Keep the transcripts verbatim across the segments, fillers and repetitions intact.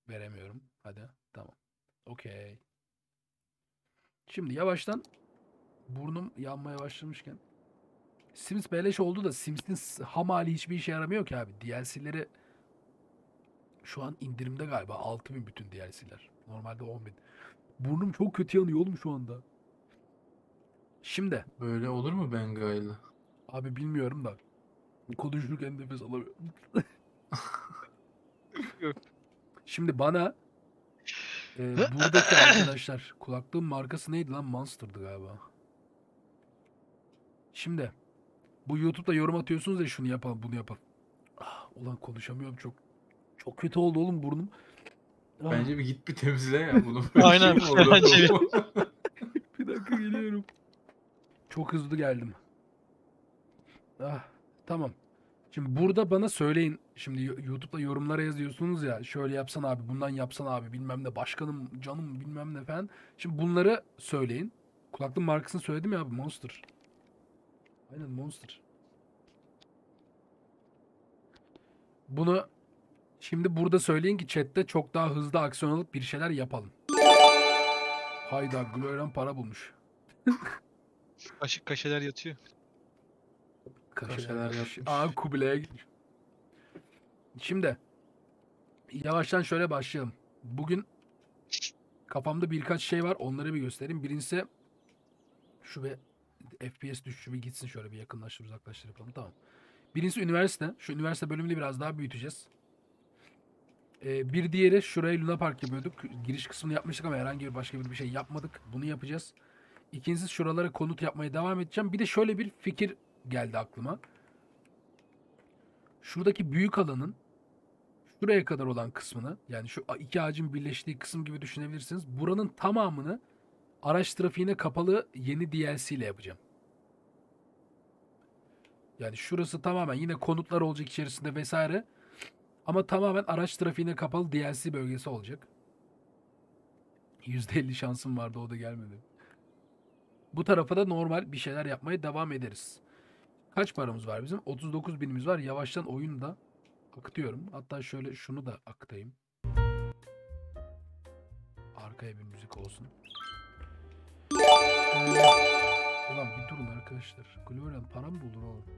Veremiyorum. Hadi. Tamam. Okey. Şimdi yavaştan burnum yanmaya başlamışken Sims beleş oldu da Sims'in s- ham hali hiçbir işe yaramıyor ki abi. D L C'leri şu an indirimde galiba. altı bin bütün D L C'ler. Normalde on bin. Burnum çok kötü yanıyor oğlum şu anda. Şimdi Böyle olur mu Bengay'la? abi bilmiyorum da konuşurken nefes alamıyorum. Yok. Şimdi bana e, buradaki arkadaşlar kulaklığın markası neydi lan? Monster'dı galiba. Şimdi bu YouTube'da yorum atıyorsunuz ya şunu yapalım bunu yapalım. Ah, ulan konuşamıyorum çok. Çok kötü oldu oğlum burnum. Ah, Bence bir git bir temizle ya bunu. Böyle Aynen, şey mi olur? bence bir dakika geliyorum. Çok hızlı geldim. Ah, tamam. Şimdi burada bana söyleyin. Şimdi Yo- YouTube'da yorumlara yazıyorsunuz ya. Şöyle yapsan abi, bundan yapsan abi, bilmem ne, başkanım, canım, bilmem ne falan. Şimdi bunları söyleyin. Kulaklığın markasını söyledim ya abi, Monster. Aynen Monster. Bunu şimdi burada söyleyin ki chatte çok daha hızlı aksiyon alıp bir şeyler yapalım. Hayda, Gloran para bulmuş. kaşık kaşeler yatıyor. Kaşeler Kaşeler yatmış. Aa, Kubilay'a gitmiş. Şimdi yavaştan şöyle başlayalım. Bugün kafamda birkaç şey var. Onları bir göstereyim. Birincisi şu ve F P S düşüşü bir gitsin, şöyle bir yakınlaştır uzaklaştır yapalım. Tamam. Birincisi üniversite. Şu üniversite bölümünü biraz daha büyüteceğiz. Ee, bir diğeri şuraya Luna Park yapıyorduk. Giriş kısmını yapmıştık ama herhangi bir başka bir şey yapmadık. Bunu yapacağız. İkincisi şuralara konut yapmaya devam edeceğim. Bir de şöyle bir fikir geldi aklıma. Şuradaki büyük alanın şuraya kadar olan kısmını, yani şu iki ağacın birleştiği kısım gibi düşünebilirsiniz. Buranın tamamını araç trafiğine kapalı yeni D L C ile yapacağım. Yani şurası tamamen yine konutlar olacak içerisinde vesaire. Ama tamamen araç trafiğine kapalı D L C bölgesi olacak. yüzde elli şansım vardı, o da gelmedi. Bu tarafa da normal bir şeyler yapmaya devam ederiz. Kaç paramız var bizim? otuz dokuz binimiz var. Yavaştan oyunu da akıtıyorum. Hatta şöyle şunu da akıtayım. Arkaya bir müzik olsun. Ee, ulan bir durun arkadaşlar. Glorian para mı bulur oğlum?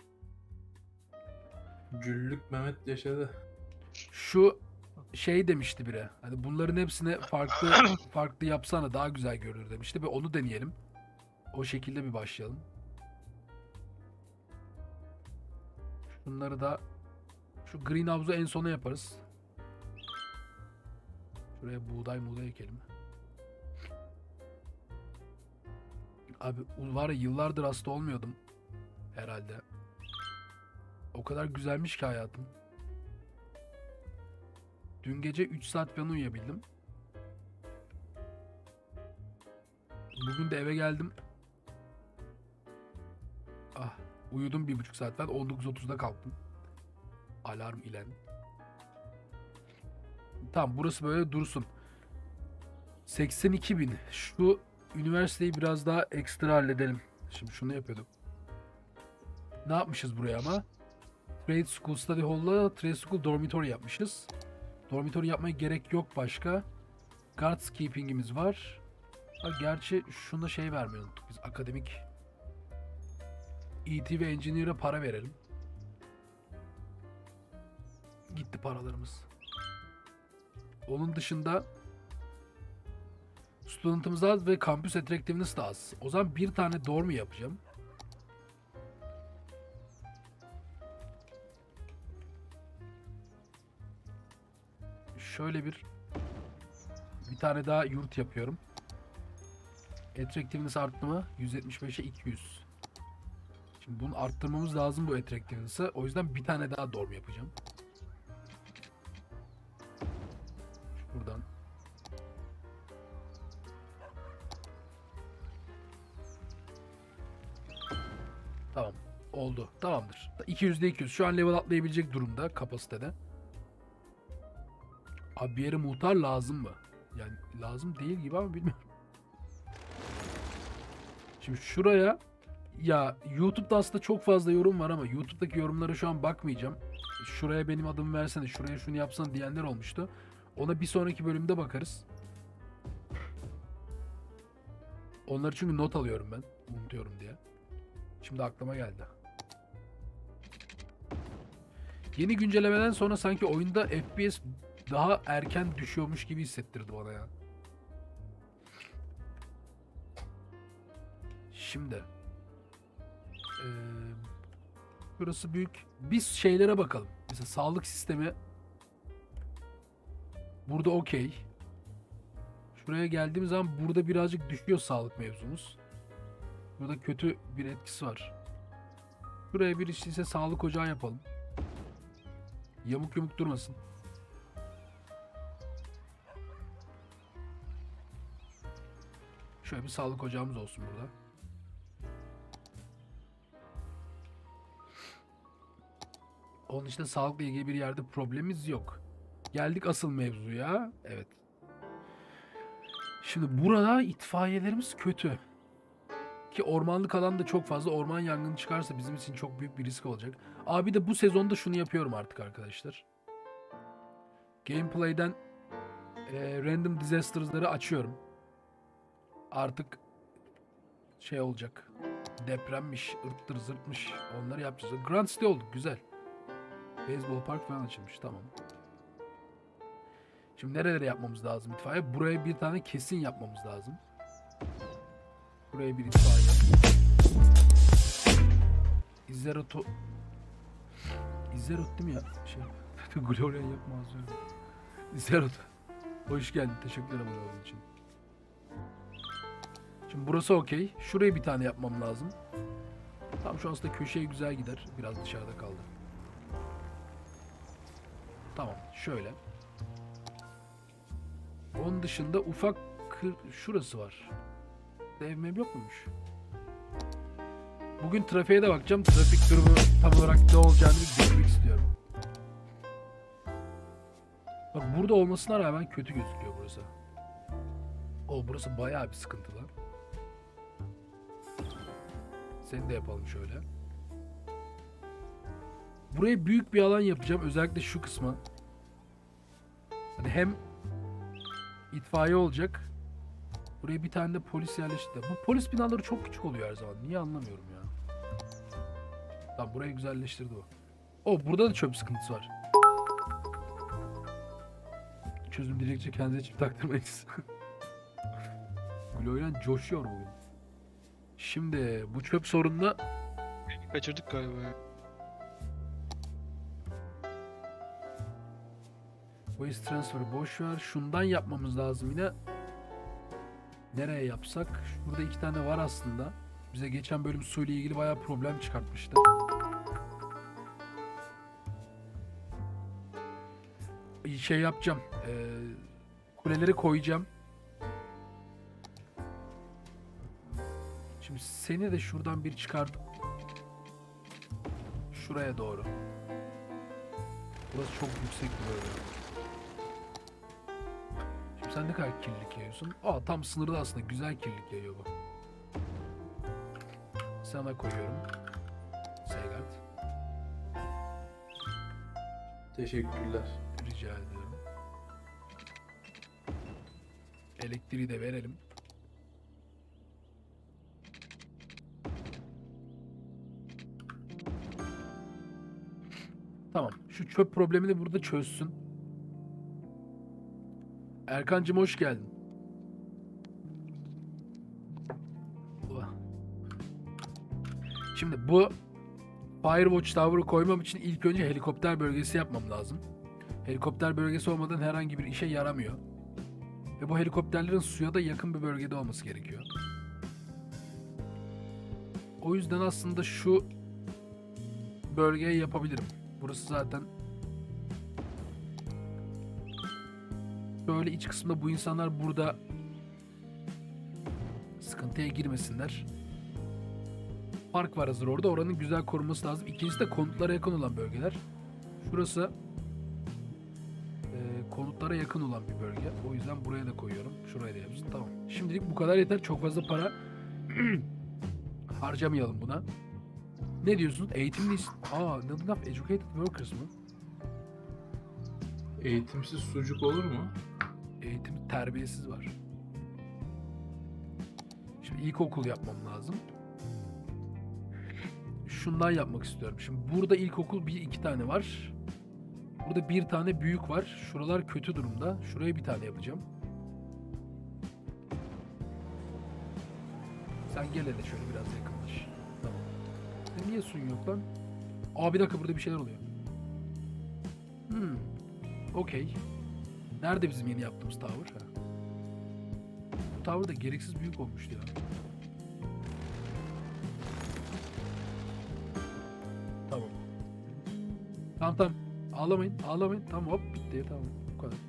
Cüllük Mehmet yaşadı. Şu şey demişti biri. Hani bunların hepsini farklı farklı yapsana daha güzel görünür demişti ve onu deneyelim. O şekilde bir başlayalım. Bunları da şu greenhouse'u en sona yaparız. Şuraya buğday buğday ekelim. Abi var ya, yıllardır hasta olmuyordum herhalde. O kadar güzelmiş ki hayatım. Dün gece üç saat falan uyuyabildim. Bugün de eve geldim. Ah, uyudum bir buçuk saat falan. on dokuz otuzda kalktım. Alarm ile. Tamam, burası böyle dursun. seksen iki bin. Şu üniversiteyi biraz daha ekstra halledelim. Şimdi şunu yapıyorduk. Ne yapmışız buraya ama? Trade School Study Hall'la Trade School Dormitory yapmışız. Dormitory yapmaya gerek yok başka. Guards Keeping'imiz var. Ha, gerçi şuna şey vermeyi unuttuk biz. Akademik E T ve Engineer'a para verelim. Gitti paralarımız. Onun dışında student'ımız az ve campus attractiveness da az. O zaman bir tane dorm yapacağım. Şöyle bir bir tane daha yurt yapıyorum. Attractiveness arttı mı? yüz yetmiş beşe iki yüz. Şimdi bunu arttırmamız lazım bu attractiveness'ı. O yüzden bir tane daha dorm yapacağım. Buradan. Tamam. Oldu. Tamamdır. iki yüzde iki yüz. Şu an level atlayabilecek durumda kapasitede. Abi bir yere muhtar lazım mı? Yani lazım değil gibi ama bilmiyorum. Şimdi şuraya, ya YouTube'da aslında çok fazla yorum var ama YouTube'daki yorumlara şu an bakmayacağım. Şuraya benim adımı versene, şuraya şunu yapsana diyenler olmuştu. Ona bir sonraki bölümde bakarız. Onları çünkü not alıyorum ben. Unutuyorum diye. Şimdi aklıma geldi. Yeni güncellemeden sonra sanki oyunda F P S daha erken düşüyormuş gibi hissettirdi bana ya. Şimdi. Ee, burası büyük. Biz şeylere bakalım. Mesela sağlık sistemi. Burada okey. Şuraya geldiğimiz zaman burada birazcık düşüyor sağlık mevzumuz. Burada kötü bir etkisi var. Buraya bir işte ise sağlık ocağı yapalım. Yamuk yumuk durmasın. Şöyle bir sağlık ocağımız olsun burada. Onun dışında sağlıkla ilgili bir yerde problemimiz yok. Geldik asıl mevzuya. Evet. Şimdi burada itfaiyelerimiz kötü. Ki ormanlık alanda çok fazla orman yangını çıkarsa bizim için çok büyük bir risk olacak. Abi de bu sezonda şunu yapıyorum artık arkadaşlar. Gameplay'den e, random disasters'ları açıyorum. Artık şey olacak. Depremmiş, ırttır zırtmış. Onları yapacağız. Grand City olduk. Güzel. Baseball Park falan açılmış. Tamam. Şimdi nerelere yapmamız lazım itfaiye? Buraya bir tane kesin yapmamız lazım. Buraya bir itfaiye. İzzeroto... İzzerot değil mi ya? Şey... Glorian yapmaz diyorum. İzzerot. Hoş geldin. Teşekkür ederim onun için. Şimdi burası okey. Şuraya bir tane yapmam lazım. Tam şu aslında köşeye güzel gider. Biraz dışarıda kaldı. Tamam. Şöyle. Onun dışında ufak kır... Şurası var. Evmem yok muymuş? Bugün trafiğe de bakacağım. Trafik durumu tam olarak ne olacağını bir görmek istiyorum. Bak burada olmasına rağmen kötü gözüküyor burası. O burası bayağı bir sıkıntılı. Seni de yapalım şöyle. Buraya büyük bir alan yapacağım. Özellikle şu kısma. Hani hem itfaiye olacak. Buraya bir tane de polis yerleştirdi. Bu polis binaları çok küçük oluyor her zaman. Niye anlamıyorum ya. Tamam burayı güzelleştirdi o. O burada da çöp sıkıntısı var. Çözüm dilekçe kendinize çip taktırmayız. Glorian coşuyor bugün. Şimdi bu çöp sorununa Kaçırdık galiba ya. Waste transfer boş ver. Şundan yapmamız lazım yine. Nereye yapsak? Şurada iki tane var aslında. Bize geçen bölüm suyla ilgili bayağı problem çıkartmıştı. Şey yapacağım. Ee, kuleleri koyacağım. Şimdi seni de şuradan bir çıkartıp şuraya doğru. Burası çok yüksek bir bölge. Şimdi sen ne kadar kirlilik yayıyorsun? Aa tam sınırda aslında güzel kirlilik yayıyor bu. Sana koyuyorum. Seygart. Teşekkürler. Rica ederim. Elektriği de verelim. Tamam. Şu çöp problemini burada çözsün. Erkancığım hoş geldin. Şimdi bu Firewatch Tower'ı koymam için ilk önce helikopter bölgesi yapmam lazım. Helikopter bölgesi olmadan herhangi bir işe yaramıyor. Ve bu helikopterlerin suya da yakın bir bölgede olması gerekiyor. O yüzden aslında şu bölgeyi yapabilirim. Burası zaten böyle iç kısımda bu insanlar burada sıkıntıya girmesinler. Park var hazır orada. Oranın güzel korunması lazım. İkincisi de konutlara yakın olan bölgeler. Şurası e, konutlara yakın olan bir bölge. O yüzden buraya da koyuyorum. Şuraya da yapsın. Tamam. Şimdilik bu kadar yeter. Çok fazla para harcamayalım buna. Ne diyorsunuz? Eğitimliyiz. Aa, not enough educated workers mı? Eğitimsiz sucuk olur mu? Eğitim terbiyesiz var. Şimdi ilkokul yapmam lazım. Şundan yapmak istiyorum. Şimdi burada ilkokul bir iki tane var. Burada bir tane büyük var. Şuralar kötü durumda. Şuraya bir tane yapacağım. Sen gel hele şöyle biraz yakınlaş. Tamam. Senin niye suyun yok lan? Aa bir dakika, burada bir şeyler oluyor. Hmm. Okey. Nerede bizim yeni yaptığımız tower? Ha. Bu tower da gereksiz büyük olmuştu ya. Tamam. Tamam tamam. Ağlamayın, ağlamayın. Tamam hop bitti. Tamam. Bu kadar.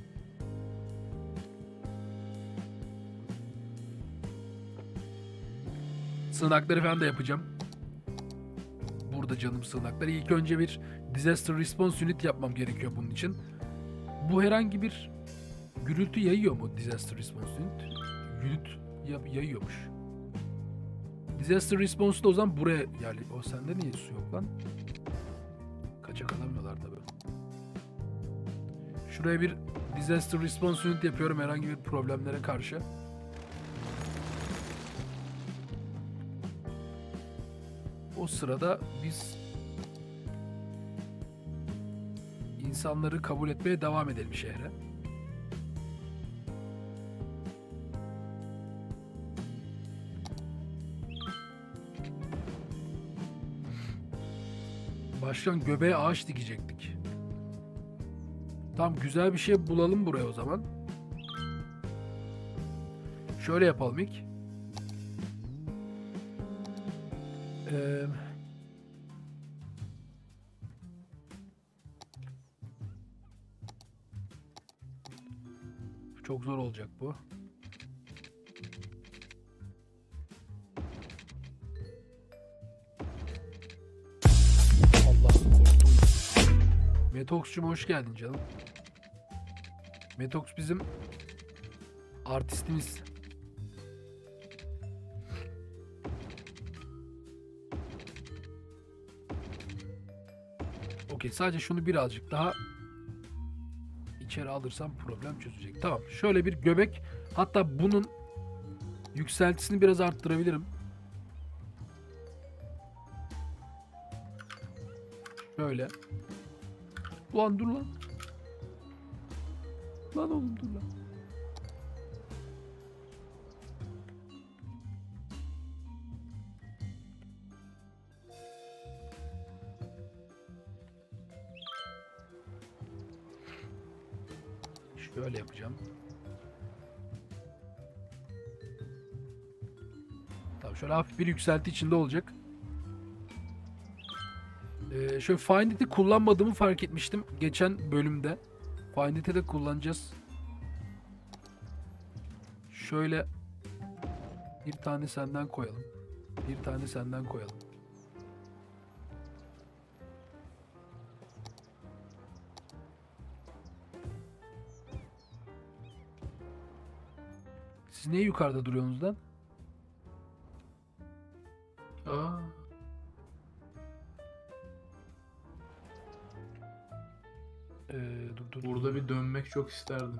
Sığınakları falan da yapacağım. Burada canım sığınakları. İlk önce bir Disaster Response Unit yapmam gerekiyor bunun için. Bu herhangi bir gürültü yayıyor mu Disaster Response Unit? Gürültü yap yayıyormuş. Disaster Response'u da o zaman buraya yani o sende niye su yok lan? Kaçak alamıyorlar tabii. Şuraya bir Disaster Response Unit yapıyorum herhangi bir problemlere karşı. O sırada biz insanları kabul etmeye devam edelim şehre. Başkan göbeğe ağaç dikecektik. Tamam güzel bir şey bulalım buraya o zaman. Şöyle yapalım ilk. Eee... Çok zor olacak bu. Allah'ım korktum. Metox'cum hoş geldin canım. Metox bizim artistimiz. Okey, sadece şunu birazcık daha içeri alırsam problem çözecek. Tamam. Şöyle bir göbek. Hatta bunun yükseltisini biraz arttırabilirim. Böyle. Ulan dur lan. Lan oğlum dur lan. Şöyle yapacağım. Tamam, şöyle hafif bir yükselti içinde olacak. Ee, şöyle Find It'i kullanmadığımı fark etmiştim geçen bölümde. Find It'i de kullanacağız. Şöyle bir tane senden koyalım. Bir tane senden koyalım. Siz niye yukarıda duruyorsunuz lan? Aa, Ee, dur, dur, dur. burada bir dönmek çok isterdim.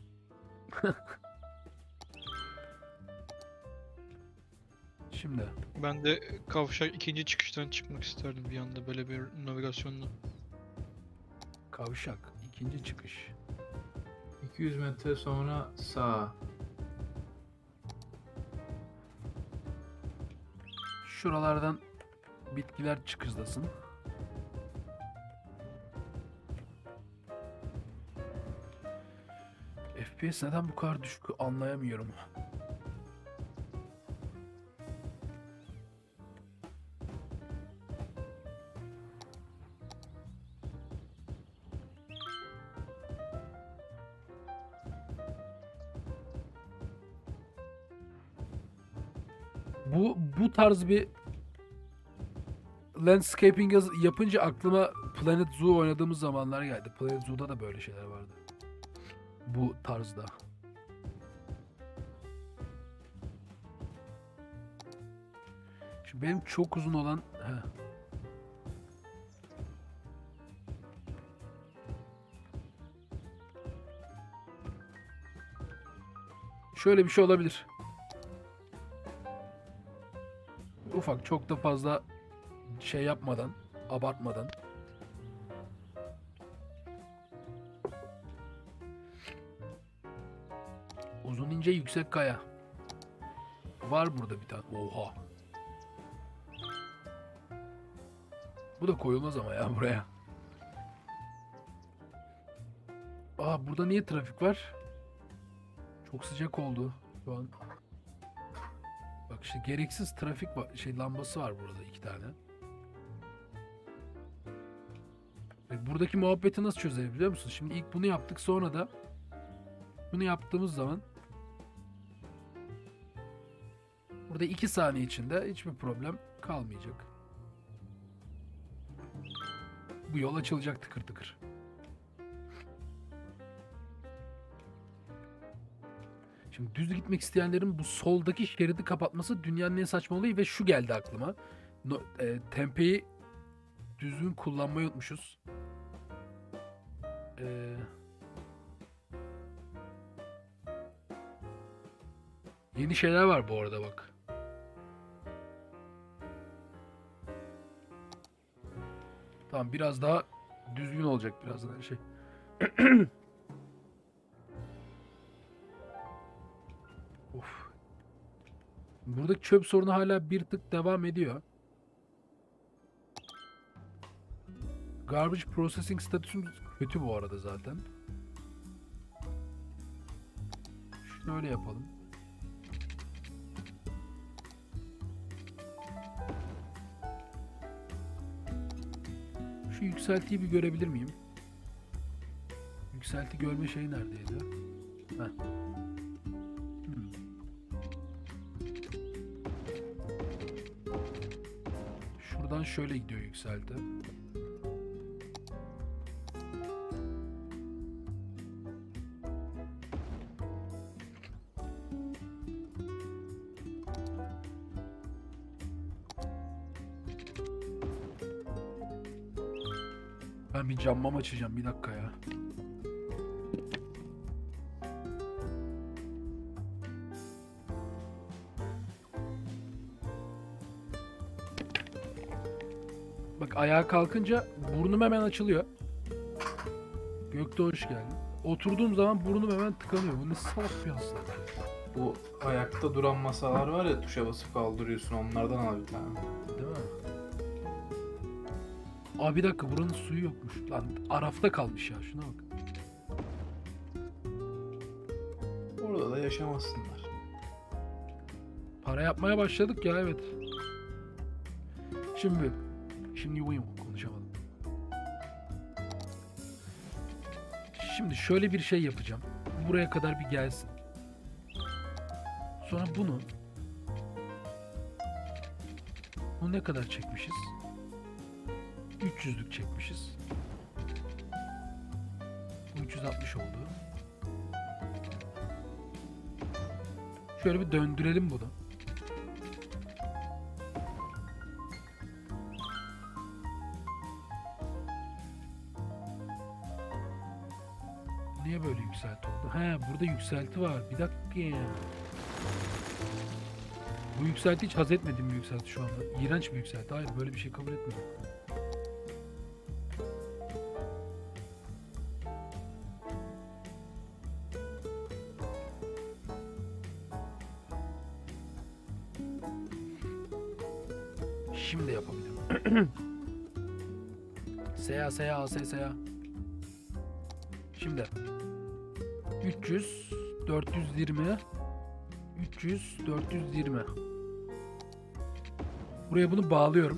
Şimdi Ben de kavşak ikinci çıkıştan çıkmak isterdim bir anda böyle bir navigasyonla. kavşak. İkinci çıkış. iki yüz metre sonra sağa. Şuralardan bitkiler çıkızlasın. F P S neden bu kadar düşük anlayamıyorum. Bu bu tarz bir landscaping yaz- yapınca aklıma Planet Zoo oynadığımız zamanlar geldi. Planet Zoo'da da böyle şeyler vardı. Bu tarzda. Şimdi benim çok uzun olan heh. şöyle bir şey olabilir. Ufak, çok da fazla şey yapmadan, abartmadan. Uzun ince yüksek kaya. Var burada bir tane. Oha. Bu da koyulmaz ama ya buraya. Aa, burada niye trafik var? Çok sıcak oldu şu an. Bak işte gereksiz trafik var, şey lambası var burada iki tane. Ve buradaki muhabbeti nasıl çözeriz biliyor musun? Şimdi ilk bunu yaptık, sonra da bunu yaptığımız zaman burada iki saniye içinde hiçbir problem kalmayacak. Bu yol açılacak tıkır tıkır. Şimdi düz gitmek isteyenlerin bu soldaki şeridi kapatması dünyanın en saçma olayı ve şu geldi aklıma. No, e, tempeyi düzgün kullanmayı unutmuşuz. E, yeni şeyler var bu arada bak. Tamam, biraz daha düzgün olacak birazdan her şey. Of. Buradaki çöp sorunu hala bir tık devam ediyor. Garbage processing statüsümüz kötü bu arada zaten. Şöyle yapalım. Şu yükseltiyi bir görebilir miyim? Yükselti görme şeyi neredeydi? Heh. Hmm. Şuradan şöyle gidiyor yükselti. Ben bir cammam açacağım, bir dakika ya. Bak, ayağa kalkınca burnum hemen açılıyor. Gökte hoş geldin. Oturduğum zaman burnum hemen tıkanıyor. Bu ne salak bir hastalık. Bu ayakta duran masalar var ya, tuşa basıp kaldırıyorsun, onlardan al bir tane. Değil mi? Aa, bir dakika, buranın suyu yokmuş. Lan arafta kalmış ya, şuna bak. Orada da yaşamasınlar. Para yapmaya başladık ya, evet. Şimdi Şimdi uyum konuşamadım. Şimdi şöyle bir şey yapacağım. Buraya kadar bir gelsin. Sonra bunu bunu ne kadar çekmişiz? üç yüzlük çekmişiz. Bu üç yüz altmış oldu. Şöyle bir döndürelim bunu. Niye böyle yükselti oldu? He, burada yükselti var. Bir dakika ya. Bu yükselti hiç haz etmediğim bir yükselti şu anda. İğrenç bir yükselti. Hayır, böyle bir şey kabul etmiyorum. Şimdi yapabilirim. S A S A S S A. Şimdi üç yüz dört yüz yirmi üç yüz dört yüz yirmi. Buraya bunu bağlıyorum.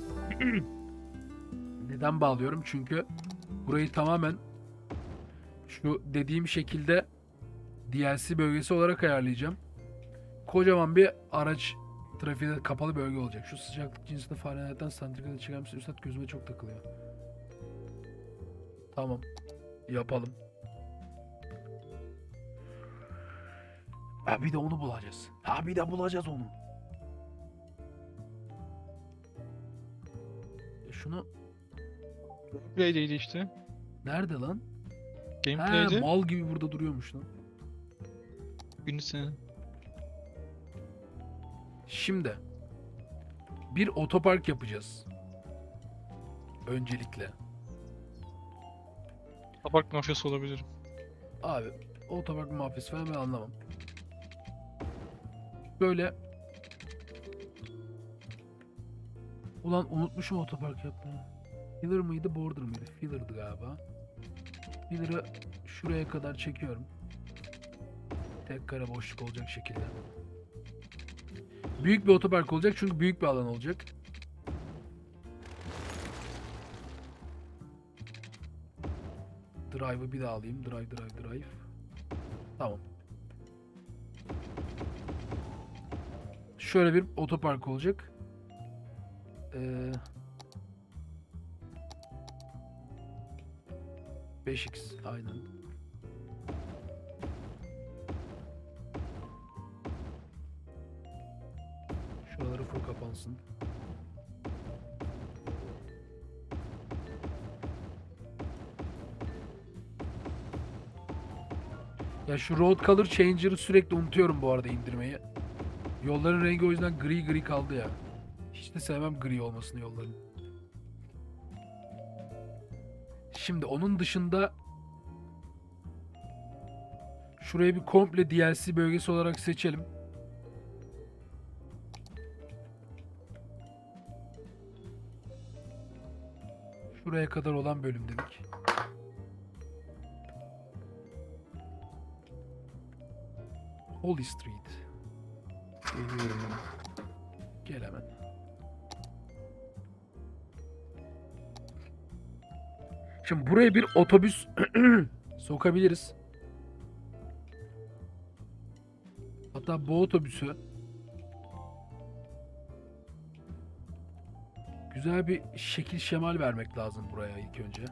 Neden bağlıyorum? Çünkü burayı tamamen şu dediğim şekilde D L C bölgesi olarak ayarlayacağım. Kocaman bir araç trafiğinde kapalı bölge olacak. Şu sıcaklık cinsinde Fahrenheit'ten santigrat'a çıkarmışsa üstad gözüme çok takılıyor. Tamam. Yapalım. Ha, bir de onu bulacağız. Ha, bir de bulacağız onu. E şunu Gameplay'deydi işte. nerede lan? Ha, Gameplay'de. mal gibi burada duruyormuş lan. Günü senin. Şimdi bir otopark yapacağız. Öncelikle. Tabak mafyası olabilirim. Abi otopark mafyası falan ben anlamam. Böyle ulan unutmuşum otopark yapmayı. Filler mıydı, border mıydı? Filler'dı galiba. Filler'ı şuraya kadar çekiyorum. Tek kare boşluk olacak şekilde. Büyük bir otopark olacak çünkü büyük bir alan olacak. Drive'ı bir daha alayım. Drive, drive, drive. Tamam. Şöyle bir otopark olacak. Ee, beş x aynen. Şuraları full kapansın. Ya şu road color changer'ı sürekli unutuyorum bu arada indirmeyi. Yolların rengi o yüzden gri gri kaldı ya. Hiç de sevmem gri olmasını yolların. Şimdi onun dışında şuraya bir komple D L C bölgesi olarak seçelim. Şuraya kadar olan bölüm dedik. Holy Street. Geliyorum ben. Gel hemen. Şimdi buraya bir otobüs sokabiliriz. Hatta bu otobüsü güzel bir şekil şemal vermek lazım buraya ilk önce.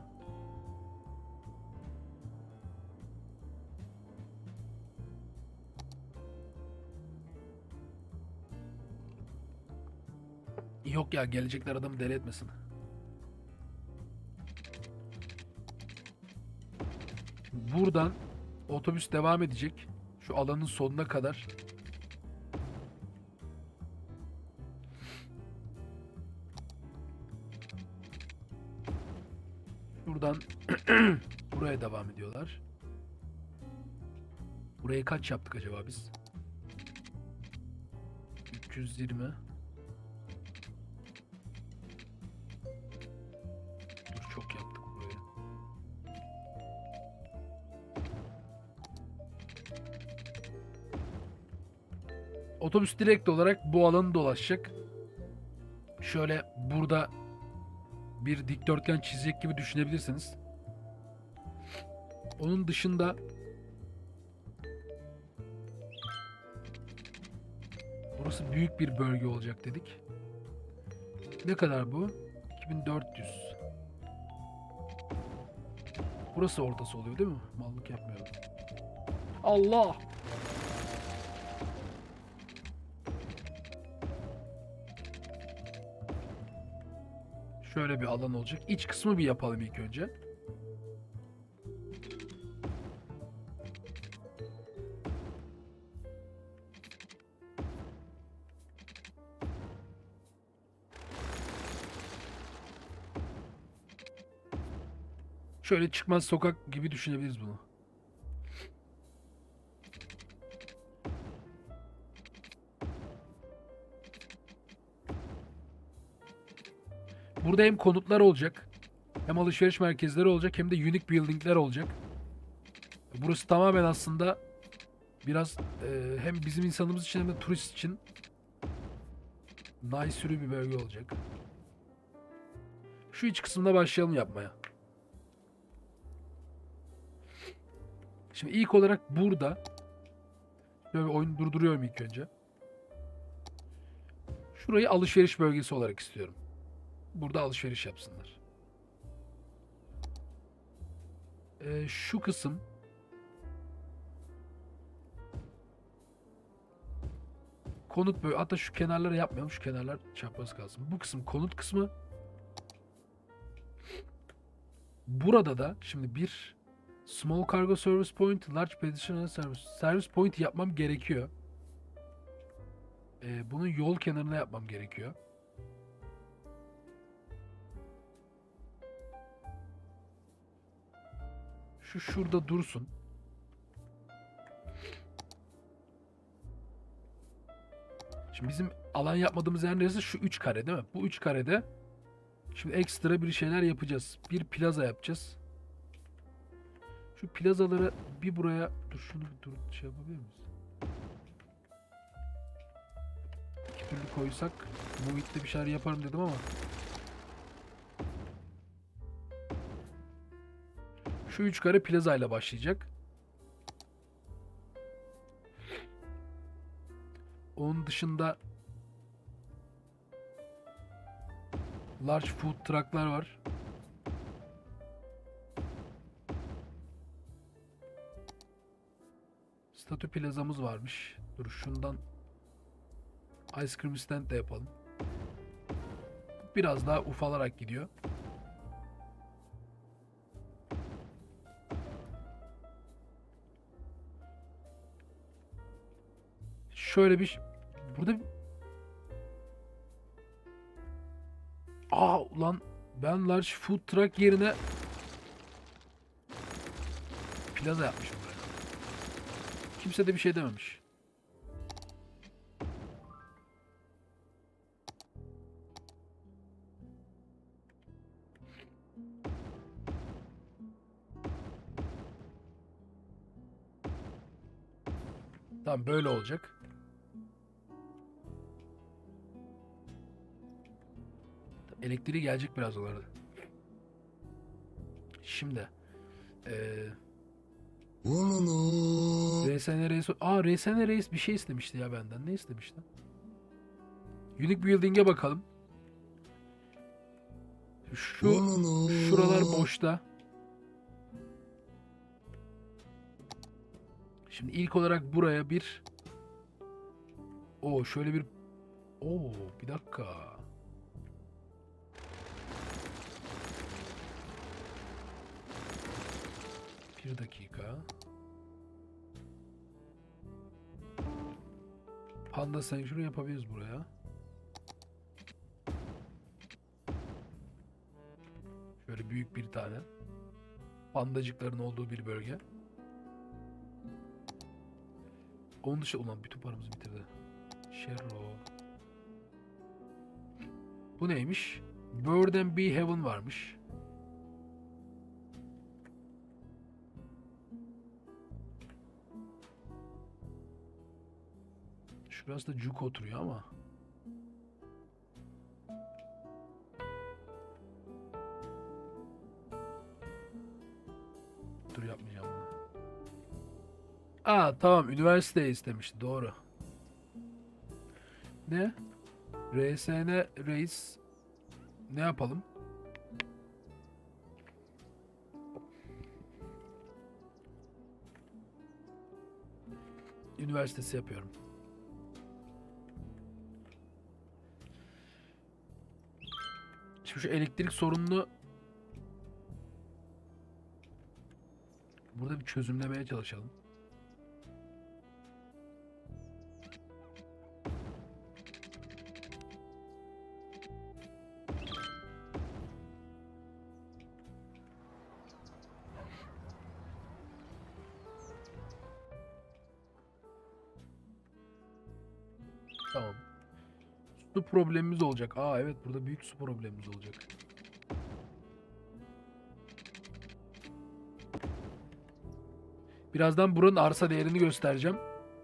Yok ya, gelecekler adamı deli etmesin. Buradan otobüs devam edecek. Şu alanın sonuna kadar. Buradan buraya devam ediyorlar. Burayı kaç yaptık acaba biz? üç yüz yirmi. Dur, çok yaptık burayı. Otobüs direkt olarak bu alanı dolaşacak. Şöyle burada bir dikdörtgen çizecek gibi düşünebilirsiniz. Onun dışında burası büyük bir bölge olacak dedik. Ne kadar bu? iki bin dört yüz. Burası ortası oluyor değil mi? Mallık yapmıyorum. Allah! Şöyle bir alan olacak. İç kısmı bir yapalım ilk önce. Şöyle çıkmaz sokak gibi düşünebiliriz bunu. Burada hem konutlar olacak, hem alışveriş merkezleri olacak, hem de unique building'ler olacak. Burası tamamen aslında biraz e, hem bizim insanımız için hem de turist için nice sürü bir bölge olacak. Şu iç kısımda başlayalım yapmaya. Şimdi ilk olarak burada böyle oyunu durduruyorum ilk önce. Şurayı alışveriş bölgesi olarak istiyorum. Burada alışveriş yapsınlar. Ee, şu kısım konut böyle, hatta şu kenarlara yapmayalım. Şu kenarlar çapraz kalsın. Bu kısım konut kısmı. Burada da şimdi bir small cargo service point, large pedestrian service. Service point yapmam gerekiyor. Ee, bunu yol kenarına yapmam gerekiyor. Şu şurada dursun. Şimdi bizim alan yapmadığımız yer neresi? Şu üç kare değil mi? Bu üç karede şimdi ekstra bir şeyler yapacağız. Bir plaza yapacağız. Şu plazaları bir buraya... Dur şunu bir dur şey yapabilir miyiz? İki türlü koysak muhitte bir şeyler yaparım dedim ama. Şu üç kare plaza ile başlayacak. Onun dışında large food truck'lar var. Statü plazamız varmış. Dur şundan ice cream stand de yapalım. Biraz daha ufalarak gidiyor. Şöyle bir burada Aa ulan ben large food truck yerine plaza yapmışım buraya. Kimse de bir şey dememiş. Tamam böyle olacak. Elektriği gelecek biraz o arada. Şimdi eee R S N Reis Aa R S N Reis bir şey istemişti ya benden. Ne istemişti? Unique Building'e bakalım. Şu şuralar boşta. Şimdi ilk olarak buraya bir Oo şöyle bir Oo bir dakika. Bir dakika. Panda Sanctuary yapabiliriz buraya. Şöyle büyük bir tane. Pandacıkların olduğu bir bölge. Onun dışı ulan bütün paramızı bitirdi. Sherro. Bu neymiş? Bird and Bee Heaven varmış. Şurası da cuk oturuyor ama. Dur yapmayacağım bunu. Aa tamam üniversite istemişti doğru. Ne? R S N Reis ne yapalım? Üniversitesi yapıyorum. Şimdi şu elektrik sorununu burada bir çözümlemeye çalışalım. Tamam. Su problemimiz olacak. Aa evet burada büyük su problemimiz olacak. Birazdan buranın arsa değerini göstereceğim.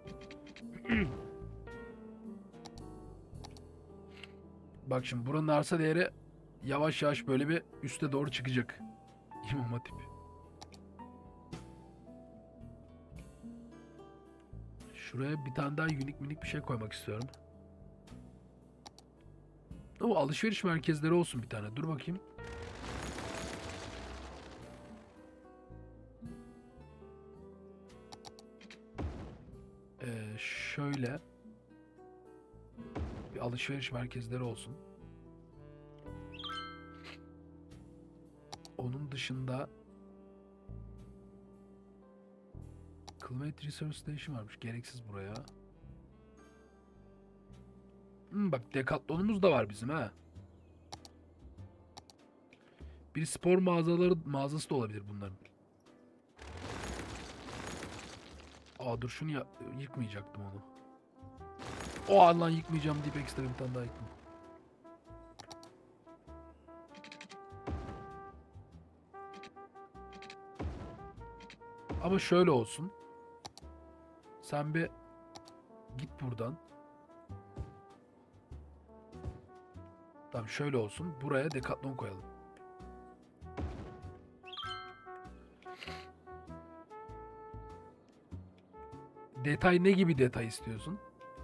Bak şimdi buranın arsa değeri yavaş yavaş böyle bir üste doğru çıkacak. İmam Hatip. Şuraya bir tane daha unik minik bir şey koymak istiyorum. O alışveriş merkezleri olsun bir tane. Dur bakayım. Ee, şöyle bir alışveriş merkezleri olsun. Onun dışında Climate Research Station varmış. Gereksiz buraya. Hmm, bak Decathlon'umuz da var bizim ha. Bir spor mağazaları mağazası da olabilir bunların. Aa dur şunu ya- yıkmayacaktım onu. O an lan yıkmayacağım deyip ekstra bir tane daha yıktım. Ama şöyle olsun. Sen bir git buradan. Tamam şöyle olsun. Buraya Decathlon koyalım. Detay ne gibi detay istiyorsun?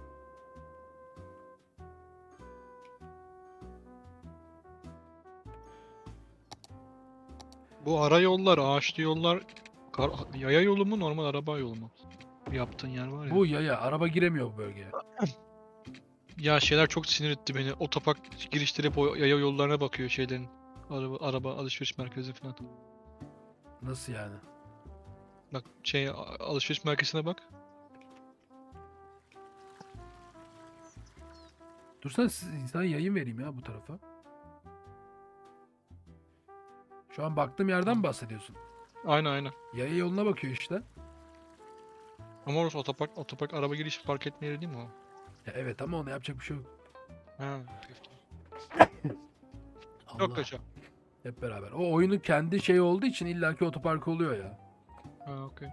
Bu ara yollar, ağaçlı yollar kar- yaya yolu mu normal araba yolu mu? Yaptığın yer var ya. Bu yaya. Araba giremiyor bu bölgeye. Ya şeyler çok sinir etti beni. Otopark girişleri hep o yaya yollarına bakıyor şeylerin. Araba, araba alışveriş merkezi falan. Nasıl yani? Bak şey a- alışveriş merkezine bak. Dursana siz, sana yayın vereyim ya bu tarafa. Şu an baktığım yerden mi bahsediyorsun? Aynen aynen. Yaya yoluna bakıyor işte. Ama orası otopark, otopark araba girişi park etme yeri değil mi o? Ya evet ama ona yapacak bir şey yok. Ha. Allah. Çok kaça. Hep beraber. O oyunun kendi şeyi olduğu için illaki otopark oluyor ya. Ha okey.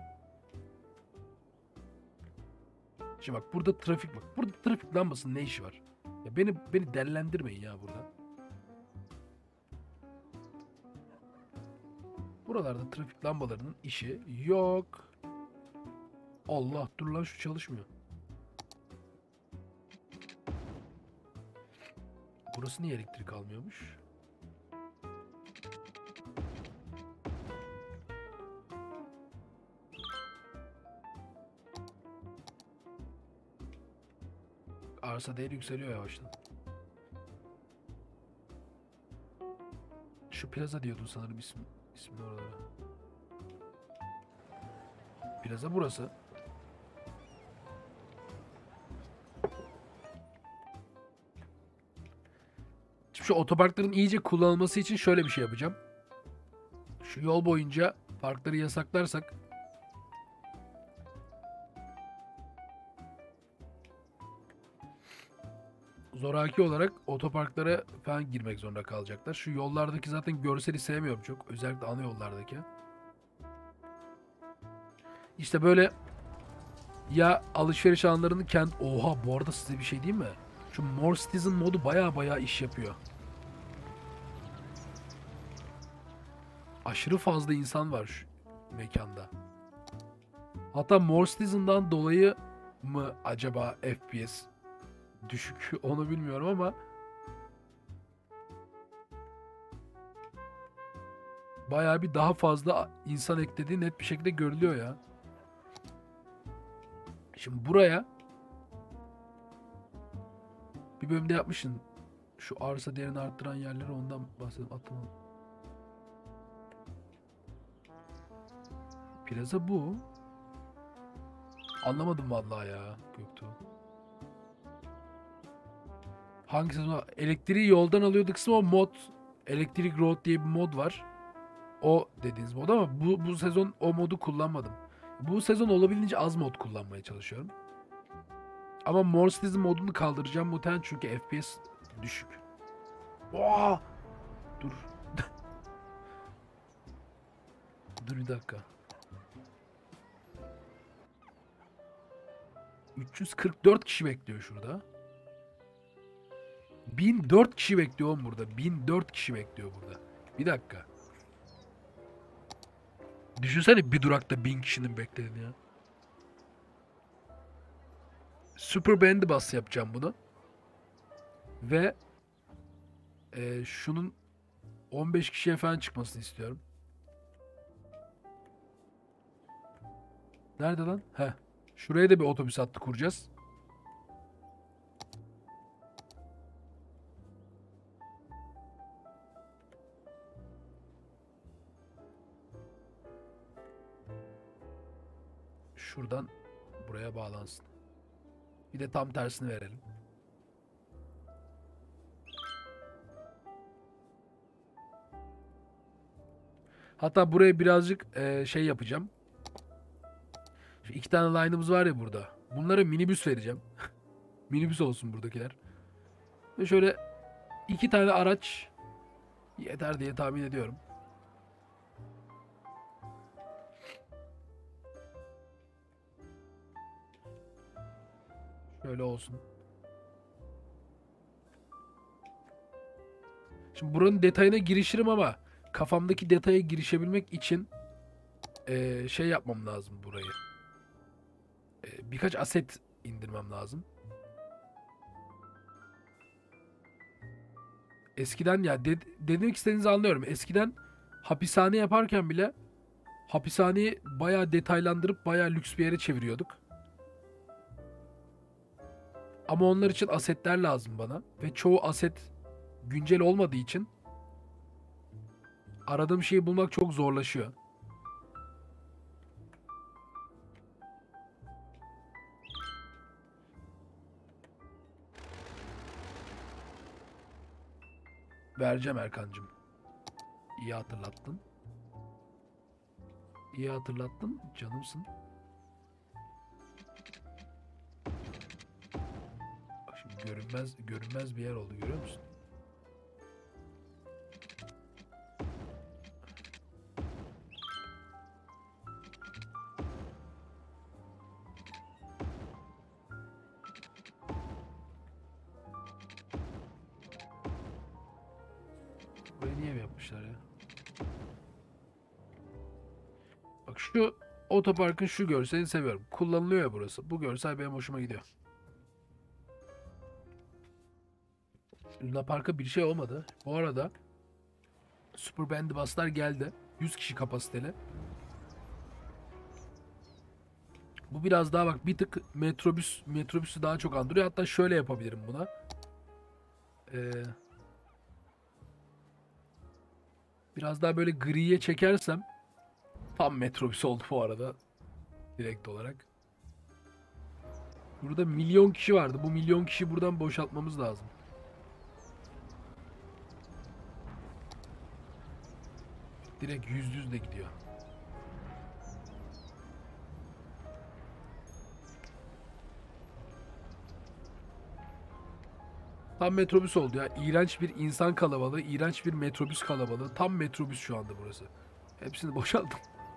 Şimdi bak burada trafik bak. Burada trafik lambasının ne işi var? Ya beni beni dellendirmeyin ya burada. Buralarda trafik lambalarının işi yok. Allah dur lan şu çalışmıyor. Burası niye elektrik almıyormuş? Arsa değeri yükseliyor yavaştan. Şu plaza diyordun sanırım ismi, ismini oralara. Plaza burası. Şimdi şu otoparkların iyice kullanılması için şöyle bir şey yapacağım. Şu yol boyunca parkları yasaklarsak zoraki olarak otoparklara falan girmek zorunda kalacaklar. Şu yollardaki zaten görseli sevmiyorum çok. Özellikle ana yollardaki. İşte böyle ya alışveriş alanlarını kent... Oha bu arada size bir şey diyeyim mi? Şu More Citizen modu baya baya iş yapıyor. Aşırı fazla insan var şu mekanda. Hatta More Citizen'dan dolayı mı acaba F P S düşük onu bilmiyorum ama bayağı bir daha fazla insan eklediği net bir şekilde görülüyor ya. Şimdi buraya bir bölümde yapmışsın. Şu arsa değerini arttıran yerleri ondan bahsedelim. Atalım. Plaza bu. Anlamadım vallahi ya Göktuğ. Hangi sezon? Elektriği yoldan alıyordu kısmı o mod. Electric Road diye bir mod var. O dediğiniz mod ama bu, bu sezon o modu kullanmadım. Bu sezon olabildiğince az mod kullanmaya çalışıyorum. Ama More Citizen modunu kaldıracağım muhtemelen çünkü F P S düşük. Oha! Dur. Dur bir dakika. üç yüz kırk dört kişi bekliyor şurada. bin dört kişi bekliyor oğlum burada. bin dört kişi bekliyor burada. Bir dakika. Düşünsene bir durakta bin kişinin beklediğini ya. Super Bandy Bus yapacağım bunu. Ve e, şunun on beş kişiye falan çıkmasını istiyorum. Nerede lan? Heh. Şuraya da bir otobüs hattı kuracağız. Şuradan buraya bağlansın. Bir de tam tersini verelim. Hatta buraya birazcık e, şey yapacağım. Şu iki tane line'ımız var ya burada. Bunlara minibüs vereceğim. Minibüs olsun buradakiler. Ve şöyle iki tane araç yeter diye tahmin ediyorum. Şöyle olsun. Şimdi buranın detayına girişirim ama kafamdaki detaya girişebilmek için eee, şey yapmam lazım burayı. Eee, birkaç aset indirmem lazım. Eskiden ya de, demek istediğinizi anlıyorum. Eskiden hapishane yaparken bile hapishaneyi bayağı detaylandırıp bayağı lüks bir yere çeviriyorduk. Ama onlar için asetler lazım bana. Ve çoğu aset güncel olmadığı için aradığım şeyi bulmak çok zorlaşıyor. Vereceğim Erkancığım. İyi hatırlattın. İyi hatırlattın. Canımsın. Bak şimdi görünmez görünmez bir yer oldu, görüyor musun? Burayı niye mi yapmışlar ya? Bak şu otoparkın şu görselini seviyorum. Kullanılıyor ya burası. Bu görsel benim hoşuma gidiyor. Luna Park'a bir şey olmadı. Bu arada Super Bandibus'lar geldi. yüz kişi kapasiteli. Bu biraz daha bak bir tık metrobüs metrobüsü daha çok andırıyor. Hatta şöyle yapabilirim buna. Ee, biraz daha böyle griye çekersem tam metrobüs oldu bu arada. Direkt olarak. Burada milyon kişi vardı. Bu milyon kişi buradan boşaltmamız lazım. Direkt yüz yüz de gidiyor. Tam metrobüs oldu ya. İğrenç bir insan kalabalığı, iğrenç bir metrobüs kalabalığı. Tam metrobüs şu anda burası. Hepsini boşalttım.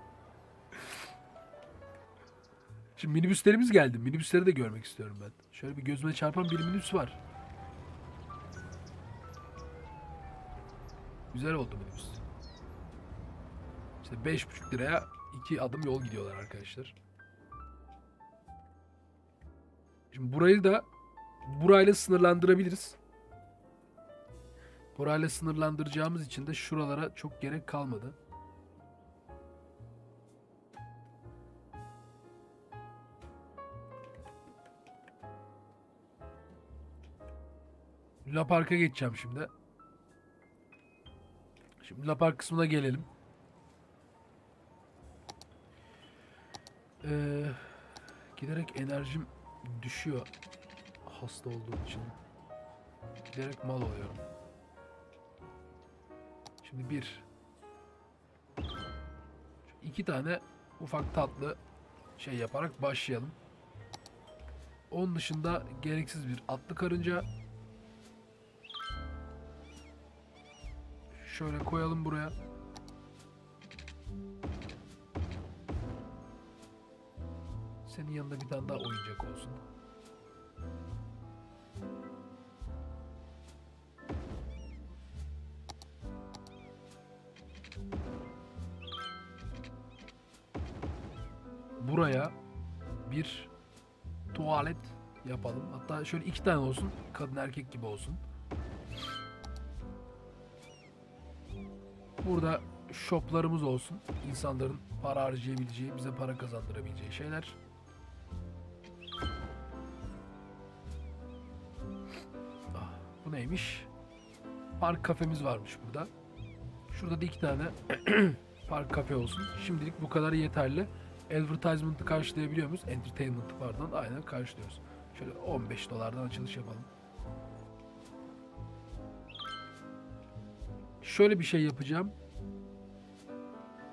Şimdi minibüslerimiz geldi. Minibüsleri de görmek istiyorum ben. Şöyle bir gözüme çarpan bir minibüs var. Güzel oldu minibüs. İşte beş buçuk liraya iki adım yol gidiyorlar arkadaşlar. Şimdi burayı da burayla sınırlandırabiliriz. Burayla sınırlandıracağımız için de şuralara çok gerek kalmadı. Luna Park'a geçeceğim şimdi. Şimdi Luna Park kısmına gelelim. Ee, giderek enerjim düşüyor. Hasta olduğum için. Giderek mal oluyorum. Şimdi bir. iki tane ufak tatlı şey yaparak başlayalım. Onun dışında gereksiz bir atlı karınca. Şöyle koyalım buraya. Senin yanında bir tane daha oyuncak olsun. Buraya bir tuvalet yapalım. Hatta şöyle iki tane olsun. Kadın erkek gibi olsun. Burada shoplarımız olsun. İnsanların para harcayabileceği, bize para kazandırabileceği şeyler. Ah, bu neymiş? Park kafemiz varmış burada. Şurada da iki tane park kafe olsun. Şimdilik bu kadar yeterli. Advertisement'ı karşılayabiliyor muyuz? Entertainment'ı pardon. Aynen karşılıyoruz. Şöyle on beş dolardan açılış yapalım. Şöyle bir şey yapacağım.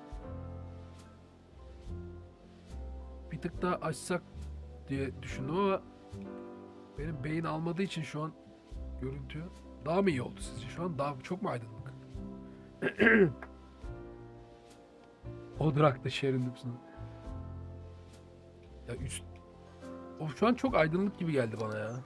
tık daha açsak diye düşündüm ama benim beyin almadığı için şu an görüntü daha mı iyi oldu sizce? Şu an daha çok mu aydınlık? O durakta şerin misin? Ya üst... O şu an çok aydınlık gibi geldi bana ya.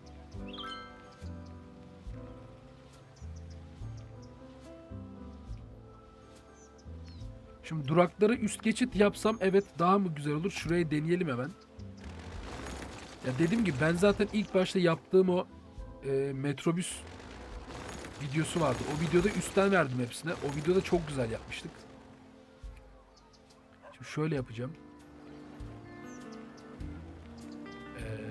Şimdi durakları üst geçit yapsam evet daha mı güzel olur? Şurayı deneyelim hemen. Ya dediğim gibi ben zaten ilk başta yaptığım o e, metrobüs videosu vardı. O videoda üstten verdim hepsine. O videoda çok güzel yapmıştık. Şimdi şöyle yapacağım. Ee,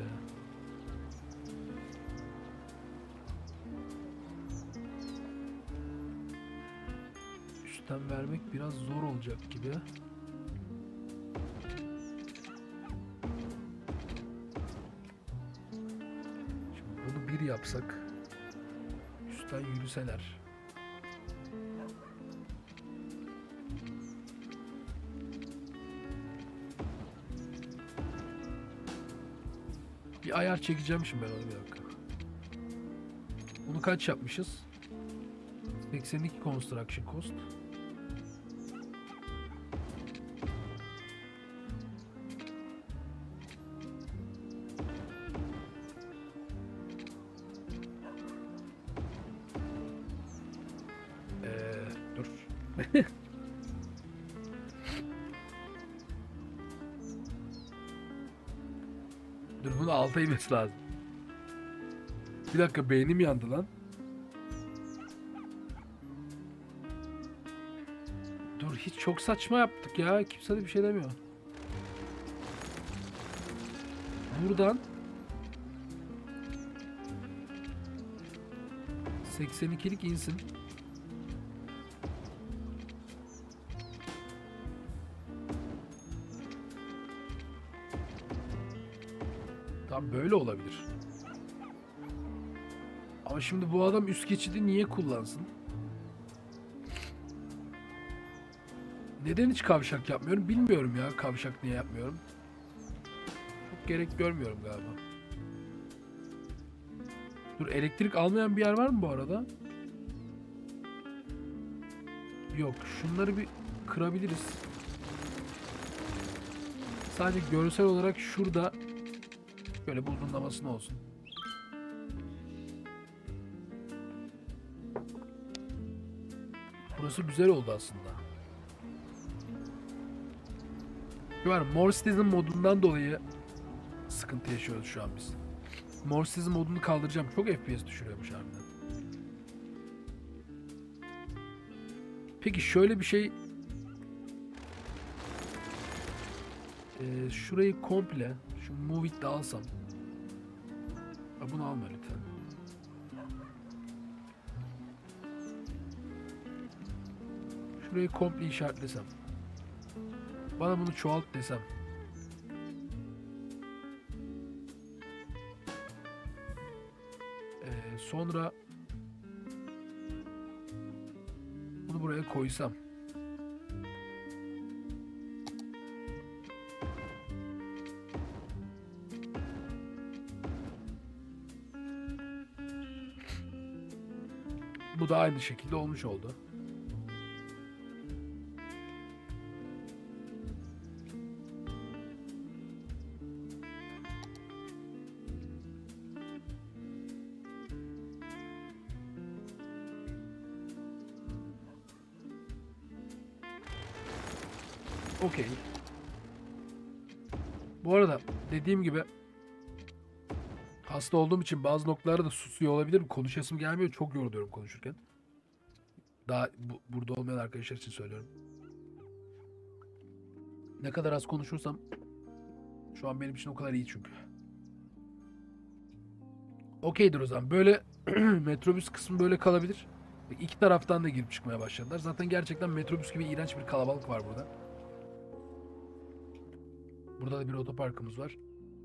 üstten vermek biraz zor olacak gibi. Şimdi bunu bir yapsak, üstten yürüseler. Bir ayar çekeceğim şimdi ben onu, bir dakika. Bunu kaç yapmışız? seksen iki construction cost. Ee, dur. Dur, bunu alta inmesi lazım. Bir dakika, beynim yandı lan. Dur, hiç çok saçma yaptık ya. Kimse de bir şey demiyor. Buradan seksen ikilik insin. Tam böyle olabilir. Ama şimdi bu adam üst geçidi niye kullansın? Neden hiç kavşak yapmıyorum bilmiyorum ya. Kavşak niye yapmıyorum? Çok gerek görmüyorum galiba. Dur, elektrik almayan bir yer var mı bu arada? Yok. Şunları bir kırabiliriz. Sadece görsel olarak şurada böyle buzunlamasına olsun. Burası güzel oldu aslında. Şu var, More Citizen modundan dolayı sıkıntı yaşıyoruz şu an biz. More Citizen modunu kaldıracağım. Çok F P S düşürüyormuş harbiden. Peki şöyle bir şey. Ee, şurayı komple şu Move It'de alsam. Ha, bunu alma lütfen. Şurayı komple işaretlesem. Bana bunu çoğalt desem. Ee, sonra bunu buraya koysam. Bu da aynı şekilde olmuş oldu. Okey. Bu arada dediğim gibi hasta olduğum için bazı noktalarda da susuyor olabilirim. Konuşasım gelmiyor. Çok yoruluyorum konuşurken. Daha bu, burada olmayan arkadaşlar için söylüyorum. Ne kadar az konuşursam şu an benim için o kadar iyi çünkü. Okeydir o zaman. Böyle metrobüs kısmı böyle kalabilir. İki taraftan da girip çıkmaya başladılar. Zaten gerçekten metrobüs gibi iğrenç bir kalabalık var burada. Burada da bir otoparkımız var.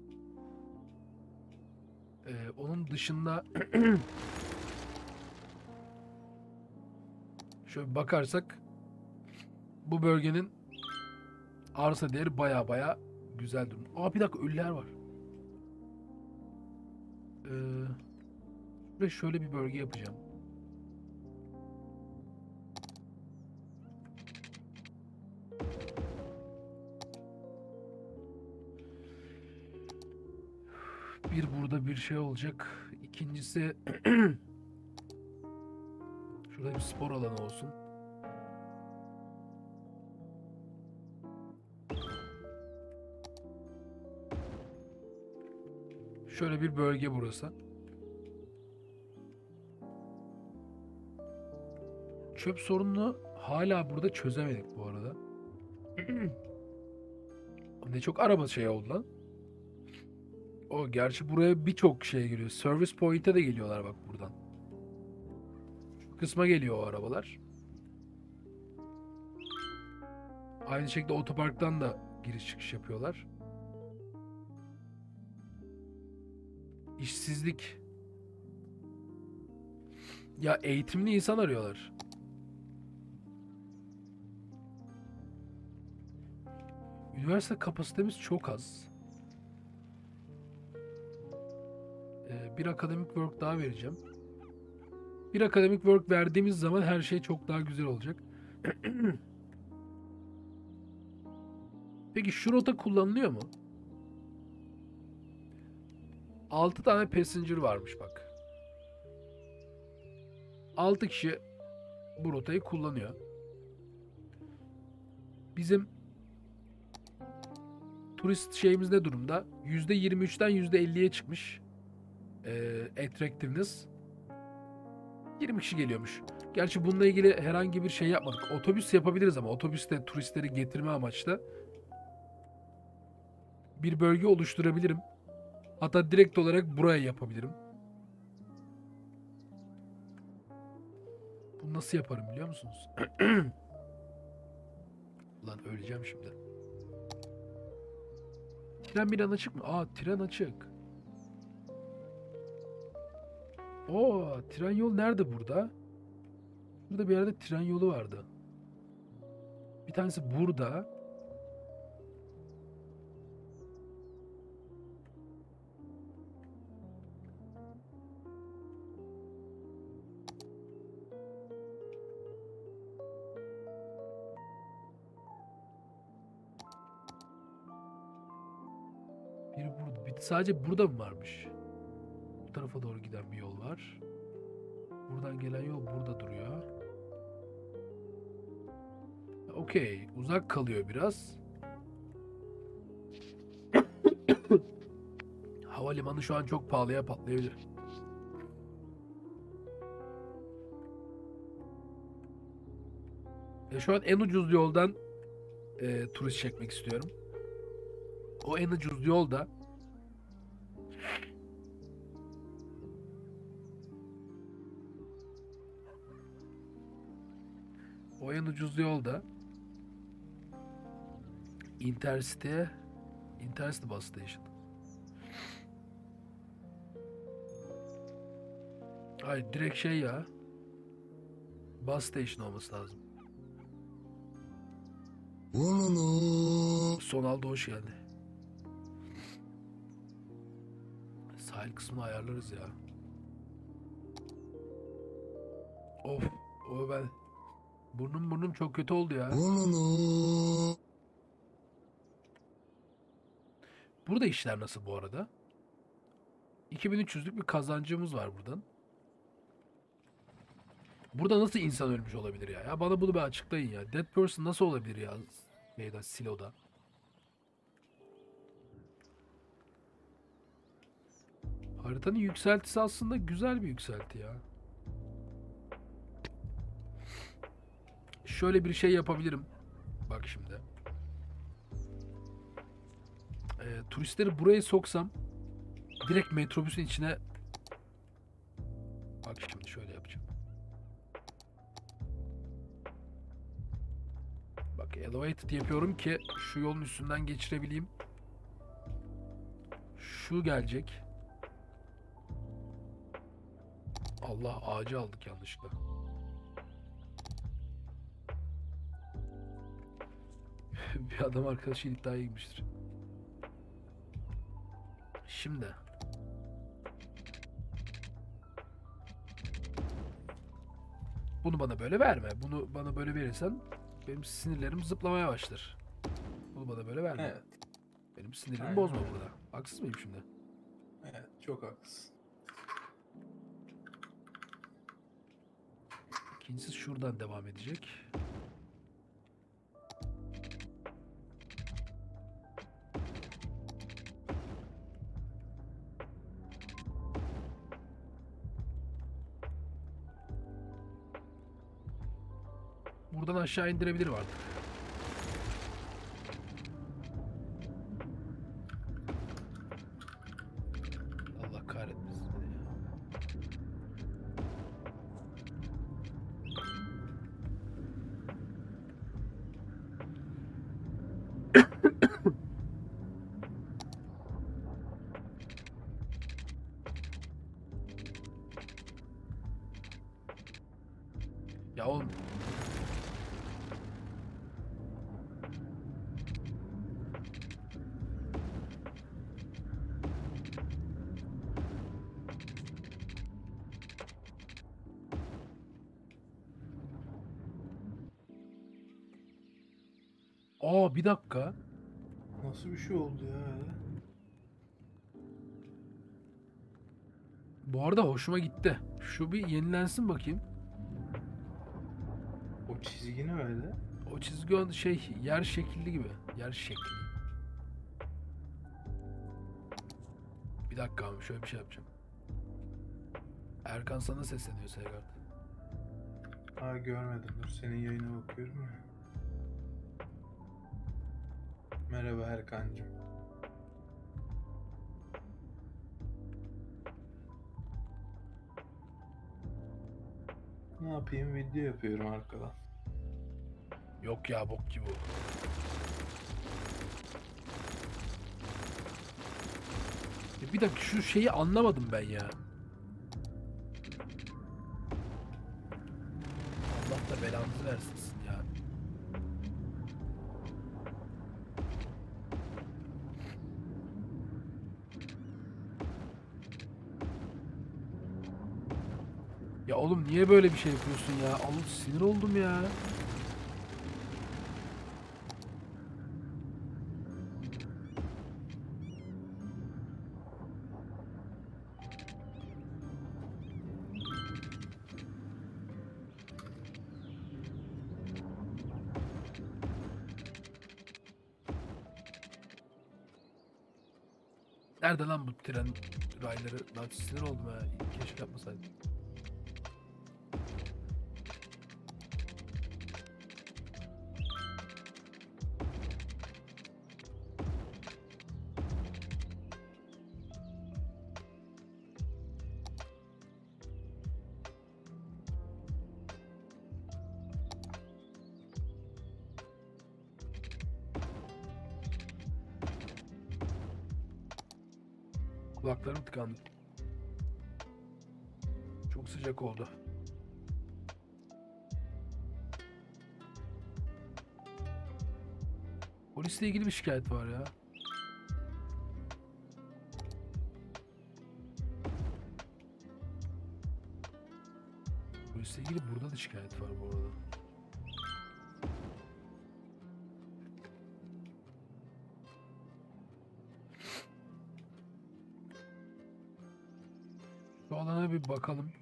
Ee, onun dışında şöyle bir bakarsak bu bölgenin arsa değeri baya baya güzel durum. Aa bir dakika ölüler var. Ee, ve şöyle bir bölge yapacağım. Bir burada bir şey olacak. İkincisi şurada bir spor alanı olsun. Şöyle bir bölge burası. Çöp sorununu hala burada çözemedik bu arada. Ne çok araba şey oldu lan. O gerçi buraya birçok şey geliyor. Service Point'e de geliyorlar bak buradan. Şu kısma geliyor o arabalar. Aynı şekilde otoparktan da giriş çıkış yapıyorlar. İşsizlik. Ya eğitimli insan arıyorlar. Üniversite kapasitemiz çok az. Ee, bir akademik work daha vereceğim. Bir akademik work verdiğimiz zaman her şey çok daha güzel olacak. Peki şu rota kullanılıyor mu? altı tane passenger varmış bak. altı kişi bu rotayı kullanıyor. Bizim turist şeyimiz ne durumda? yüzde yirmi üçten yüzde elliye çıkmış. Ee, attractiveness. yirmi kişi geliyormuş. Gerçi bununla ilgili herhangi bir şey yapmadık. Otobüs yapabiliriz ama otobüste turistleri getirme amaçlı bir bölge oluşturabilirim. Hatta direkt olarak buraya yapabilirim. Bunu nasıl yaparım biliyor musunuz? Ulan öleceğim şimdi. Tren bir an açık mı? Aa tren açık. Oo tren yol nerede burada? Burada bir yerde tren yolu vardı. Bir tanesi burada. Biri burada. Bir, sadece burada mı varmış? Bu tarafa doğru giden bir yol var. Buradan gelen yol burada duruyor. Okey. Uzak kalıyor biraz. Havalimanı şu an çok pahalıya patlayabilir. E şu an en ucuz yoldan e, turist çekmek istiyorum. O en ucuz yolda o en ucuz yolda Intercity Intercity Bus Station. Hayır direkt şey ya. Bus Station olması lazım. Sonalda hoş geldi. Sahil kısmını ayarlarız ya. Of. O ben. Burnum burnum çok kötü oldu ya. Burada işler nasıl bu arada? iki bin üç yüzlük bir kazancımız var buradan. Burada nasıl insan ölmüş olabilir ya? Ya bana bunu bir açıklayın ya. Dead person nasıl olabilir ya? Neyden? Silo'da. Haritanın yükseltisi aslında güzel bir yükselti ya. Şöyle bir şey yapabilirim. Bak şimdi. Ee, turistleri buraya soksam direkt metrobüsün içine bak şimdi şöyle yapacağım. Bak elevated yapıyorum ki şu yolun üstünden geçirebileyim. Şu gelecek. Allah ağacı aldık yanlışlıkla. Bir adam arkadaşı iddiaya girmiştir. Şimdi. Bunu bana böyle verme. Bunu bana böyle verirsen benim sinirlerim zıplamaya başlar. Bunu bana böyle verme. Evet. Benim sinirlerimi Aynen bozma öyle. burada. Haksız mıyım şimdi? Evet, çok haklısın. İkincisi şuradan devam edecek. Buradan aşağı indirebilirim artık. Allah kahretmesin seni ya. Ya oğlum. Aa bir dakika. Nasıl bir şey oldu ya öyle? Bu arada hoşuma gitti. Şu bir yenilensin bakayım. O çizgi ne öyle? O çizgi o şey yer şekilli gibi. Yer şekli. Bir dakika abi şöyle bir şey yapacağım. Erkan sana sesleniyor Serhat. Ha, görmedim. Dur, senin yayına bakıyorum ya. Merhaba Erkancığım. Ne yapayım? Video yapıyorum arkadan. Yok ya bok gibi o. Ya bir dakika şu şeyi anlamadım ben ya. Allah da belanızı versin sizin ya. Ya oğlum niye böyle bir şey yapıyorsun ya? Oğlum sinir oldum ya. Nerede lan bu tren rayları? Lan sinir oldum ha. Keşke yapmasaydım. Kulaklarım tıkandı. Çok sıcak oldu. Polisle ilgili bir şikayet var ya. Polisle ilgili burada da şikayet var bu arada. Şu alana bir bakalım.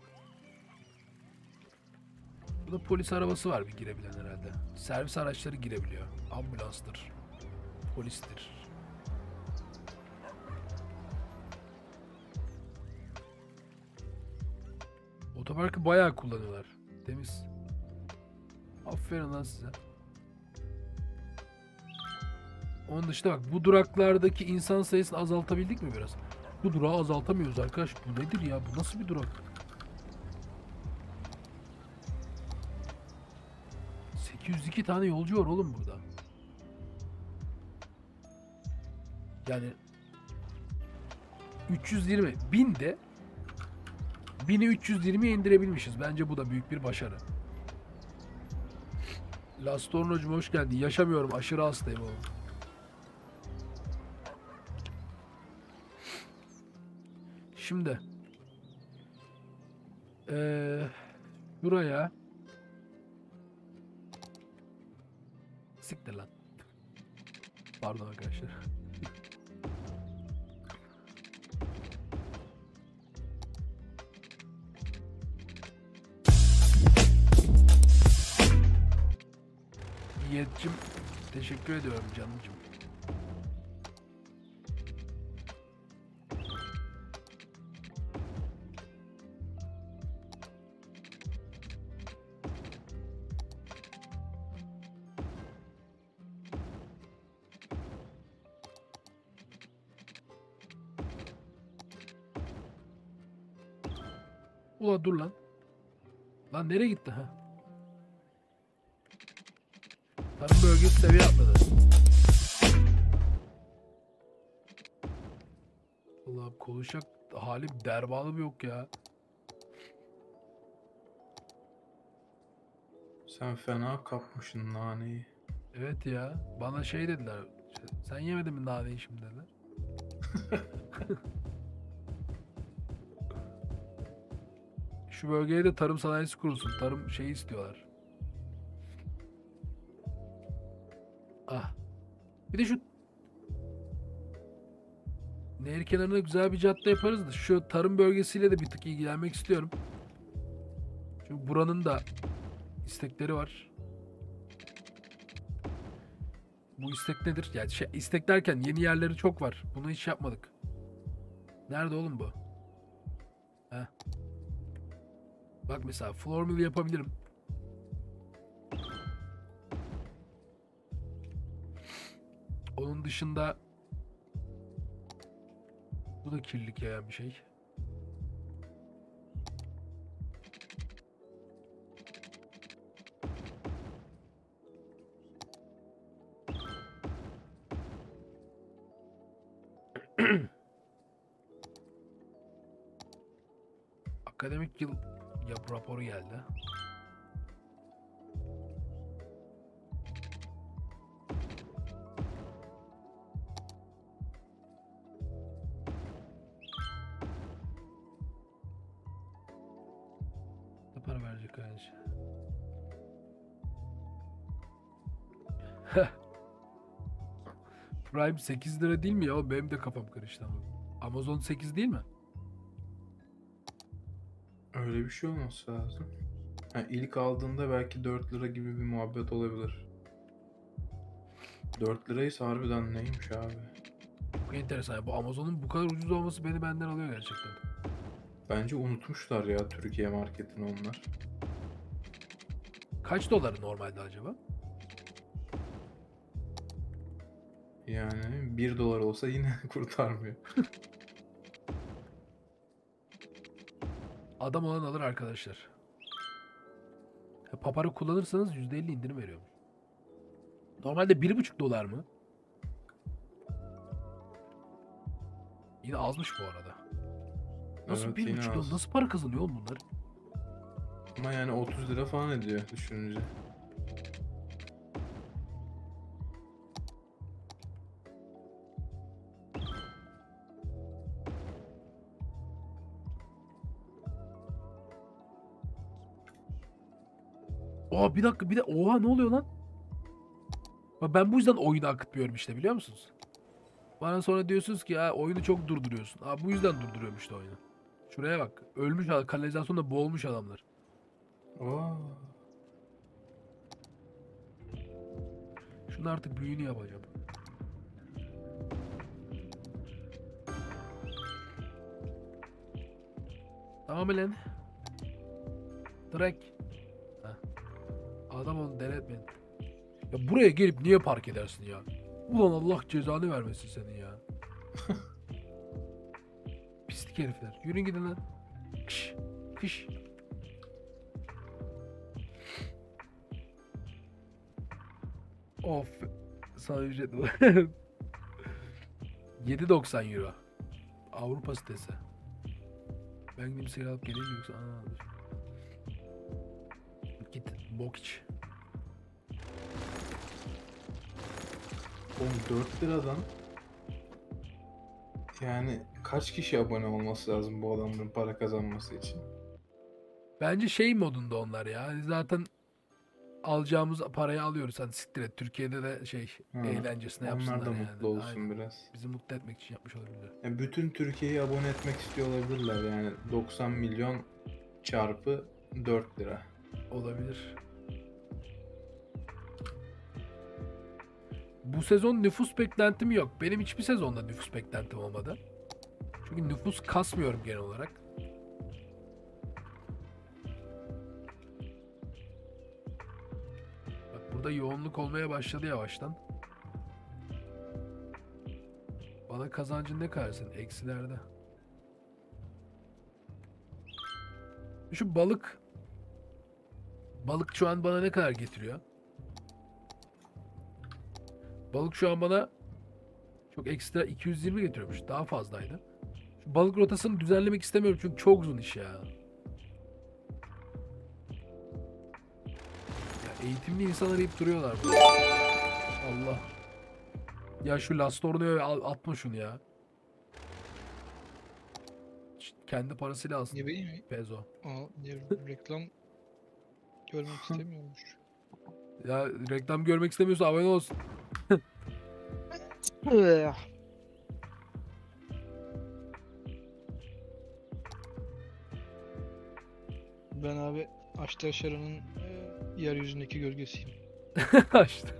Burada polis arabası var bir girebilen herhalde. Servis araçları girebiliyor. Ambulanstır. Polistir. Otoparkı bayağı kullanıyorlar. Temiz. Aferin lan size. Onun dışında bak bu duraklardaki insan sayısını azaltabildik mi biraz? Bu durağı azaltamıyoruz arkadaş. Bu nedir ya? Bu nasıl bir durak? sekiz yüz iki tane yolcu var oğlum burada. Yani üç yüz yirmi bin de bini üç yüz yirmiye indirebilmişiz. Bence bu da büyük bir başarı. Lastorno'cum hoş geldin. Yaşamıyorum. Aşırı hastayım oğlum. şimdi ee, buraya siktir lan. Pardon arkadaşlar. Yiğit'cim teşekkür ediyorum canımcım. Ula dur lan. Lan nereye gitti ha? Tarım bölgesi seviye atladı. Allah'ım konuşacak halim dermanım yok ya. Sen fena kapmışsın naneyi. Evet ya. Bana şey dediler. Sen yemedin mi naneyi şimdi dediler. Şu bölgeye de tarım sanayisi kurulsun. Tarım şeyi istiyorlar. Ah. Bir de şu nehir kenarına güzel bir cadde yaparız da şu tarım bölgesiyle de bir tık ilgilenmek istiyorum. Çünkü buranın da istekleri var. Bu istek nedir? Yani şey, istek derken yeni yerleri çok var. Bunu hiç yapmadık. Nerede oğlum bu? Heh. Bak mesela floor mill yapabilirim. Onun dışında bu da kirlilik yayan bir şey. Akademik yıl yap raporu geldi. Ne para verecek kardeş? Prime sekiz lira değil mi ya? Benim de kafam karıştı ama. Amazon sekiz değil mi? Öyle bir şey olması lazım. Ha, ilk aldığında belki dört lira gibi bir muhabbet olabilir. dört liraysa harbiden neymiş abi? Çok enteresan. Bu Amazon'un bu kadar ucuz olması beni benden alıyor gerçekten. Bence unutmuşlar ya Türkiye marketini onlar. Kaç doları normalde acaba? Yani bir dolar olsa yine kurtarmıyor. Adam olan alır arkadaşlar. Papara kullanırsanız yüzde elli indirim veriyormuş. Normalde bir buçuk dolar mı? Yine azmış bu arada. Nasıl Evet, bir yine buçuk dolar? az. Nasıl para kazanıyor oğlum bunlar? Ama yani otuz lira falan ediyor düşününce. Oha bir dakika bir de oha ne oluyor lan? Bak ben bu yüzden oyunu akıtmıyorum işte biliyor musunuz? Bana sonra diyorsunuz ki ha oyunu çok durduruyorsun. Ha bu yüzden durduruyorum işte oyunu. Şuraya bak. Ölmüş adam. Kanalizasyonda boğulmuş adamlar. Aa, Şunu artık büyüğünü yapacağım. Tamam mı lan? Direkt. Heh. Adam onu denetmeyin. Ya buraya gelip niye park edersin ya? Ulan Allah cezanı vermesin senin ya. Pislik herifler. Yürüyün gidin lan. Kış. Kış. Of. Sana ücret var. yedi doksan euro. Avrupa sitesi. Ben gidip sigara alıp geleyim mi yoksa? Aa, dur. Git bok iç. oğlum dört liradan Yani kaç kişi abone olması lazım bu adamların para kazanması için? Bence şey modunda onlar ya. Hani zaten alacağımız parayı alıyoruz. Hani siktir et. Türkiye'de de şey Ha, eğlencesine onlar yapsınlar da yani. mutlu olsun Aynen. biraz. Bizi mutlu etmek için yapmış olabilirler. Yani bütün Türkiye'yi abone etmek istiyor olabilirler yani doksan milyon çarpı dört lira. Olabilir. Bu sezon nüfus beklentim yok. Benim hiçbir sezonda nüfus beklentim olmadı. Çünkü nüfus kasmıyorum genel olarak. Bak burada yoğunluk olmaya başladı yavaştan. Bana kazancın ne kadar senin? Eksilerde. Şu balık balık şu an bana ne kadar getiriyor? Balık şu an bana çok ekstra iki yüz yirmi getiriyormuş. Daha fazlaydı. Şu balık rotasını düzenlemek istemiyorum çünkü çok uzun iş ya. Ya eğitimli insan arayıp duruyorlar burada. Allah. Ya şu Last Torno'ya al- atma şunu ya. Şşt, kendi parasıyla alsın. Ne bileyim mi? Pezo. Aa, niye reklam görmek istemiyormuş. Ya reklam görmek istemiyorsa abone olsun. Ben abi Açta Şara'nın e, yeryüzündeki gölgesiyim. Açtı.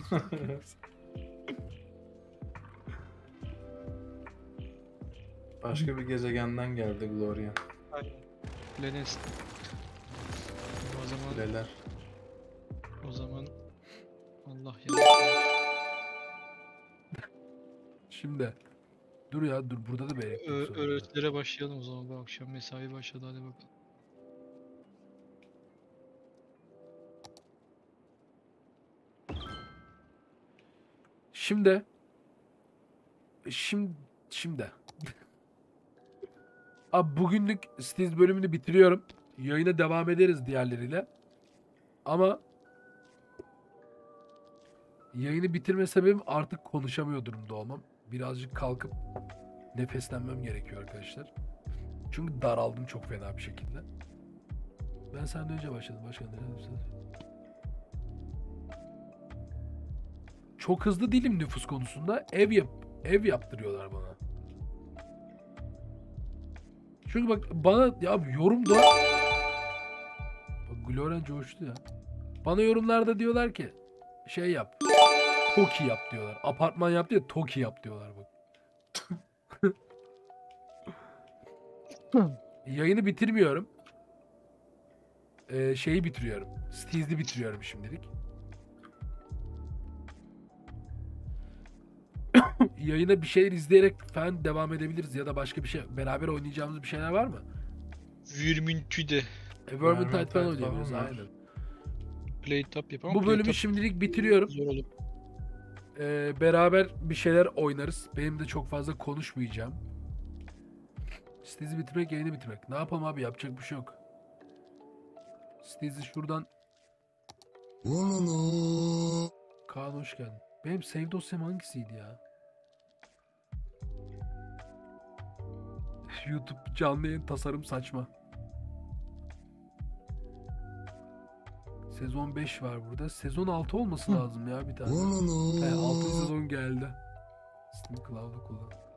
Başka bir gezegenden geldi Gloria. Aynen. Lenes. O zaman Kuleler. o zaman Allah ya. Şimdi. Dur ya dur burada da bir elektrik Ö- sorunu var. öğretilere başlayalım o zaman. Bu akşam mesai başladı, hadi bakalım. Şimdi şimdi şimdi abi bugünlük Steez bölümünü bitiriyorum. Yayına devam ederiz diğerleriyle. Ama yayını bitirme sebebim artık konuşamıyor durumda olmam. Birazcık kalkıp nefeslenmem gerekiyor arkadaşlar. Çünkü daraldım çok fena bir şekilde. Ben senden önce başladım. Başka ne dedim? Çok hızlı değilim nüfus konusunda. Ev yap ev yaptırıyorlar bana. Çünkü bak bana ya yorumda bak Glorian coştu ya. Bana yorumlarda diyorlar ki şey yap. Toki yap diyorlar. Apartman yap diye Toki yap diyorlar bak. Yayını bitirmiyorum. Ee, şeyi bitiriyorum. Steez'i bitiriyorum şimdilik. Yayına bir şeyler izleyerek falan devam edebiliriz ya da başka bir şey beraber oynayacağımız bir şeyler var mı? Vermintide. E, Vermintide Vermintide falan falan oynayabiliriz var. aynen. Playtap yapalım. Bu bölümü şimdilik bitiriyorum. zor olur. Ee, beraber bir şeyler oynarız. Benim de çok fazla konuşmayacağım. Steez'i bitirmek, yayını bitirmek. Ne yapalım abi? Yapacak bir şey yok. Steez'i şuradan... Kaan hoş geldin. Benim save dosyam hangisiydi ya? YouTube canlı yayın tasarım saçma. Sezon beş var burada. Sezon altı olması lazım ya bir tane. He, altı sezon geldi. Steam Cloud'u kullan.